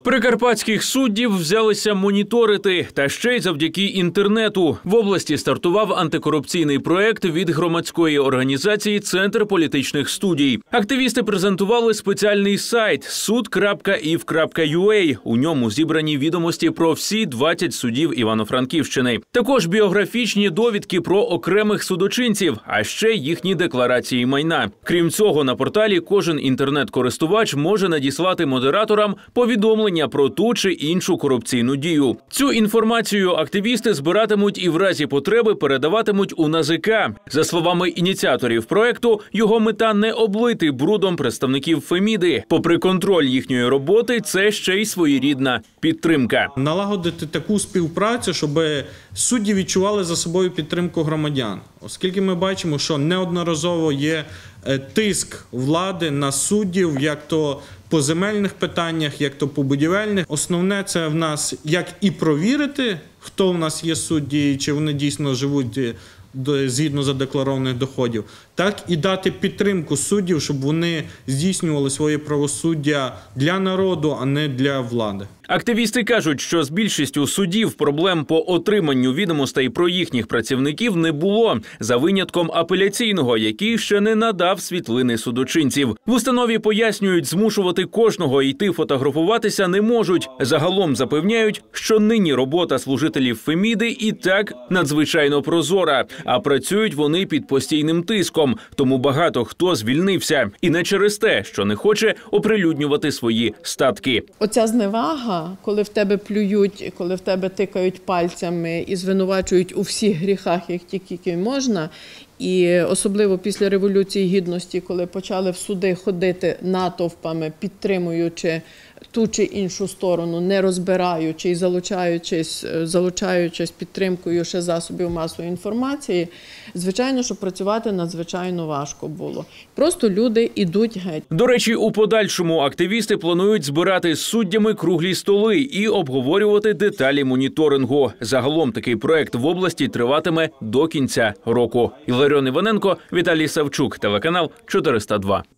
Прикарпатських суддів взялися моніторити, та ще й завдяки інтернету. В області стартував антикорупційний проект від громадської організації «Центр політичних студій». Активісти презентували спеціальний сайт sud.if.ua. У ньому зібрані відомості про всі 20 судів Івано-Франківщини. Також біографічні довідки про окремих судочинців, а ще їхні декларації майна. Крім цього, на порталі кожен інтернет-користувач може надіслати модераторам повідомлення про ту чи іншу корупційну дію. Цю інформацію активісти збиратимуть і в разі потреби передаватимуть у НАЗК. За словами ініціаторів проекту, його мета не облити брудом представників Феміди. Попри контроль їхньої роботи, це ще й своєрідна підтримка. Налагодити таку співпрацю, щоб судді відчували за собою підтримку громадян. Оскільки ми бачимо, що неодноразово є тиск влади на суддів, як то по земельних питаннях, як то по будівельних. Основне це в нас як і провірити, хто в нас є судді, чи вони дійсно живуть згідно задекларованих доходів, так і дати підтримку суддів, щоб вони здійснювали своє правосуддя для народу, а не для влади. Активісти кажуть, що з більшістю судів проблем по отриманню відомостей про їхніх працівників не було, за винятком апеляційного, який ще не надав світлини судочинців. В установі пояснюють, змушувати кожного йти фотографуватися не можуть. Загалом запевняють, що нині робота служителів Феміди і так надзвичайно прозора, а працюють вони під постійним тиском, тому багато хто звільнився. І не через те, що не хоче оприлюднювати свої статки. Оця зневага, коли в тебе плюють, коли в тебе тикають пальцями і звинувачують у всіх гріхах, як тільки можна, і особливо після Революції Гідності, коли почали в суди ходити натовпами, підтримуючи ту чи іншу сторону, не розбираючи і залучаючись підтримкою ще засобів масової інформації, звичайно, що працювати надзвичайно важко було. Просто люди йдуть геть. До речі, у подальшому активісти планують збирати з суддями круглі столи і обговорювати деталі моніторингу. Загалом такий проект в області триватиме до кінця року. Іларіон Іваненко, Віталій Савчук, телеканал 402.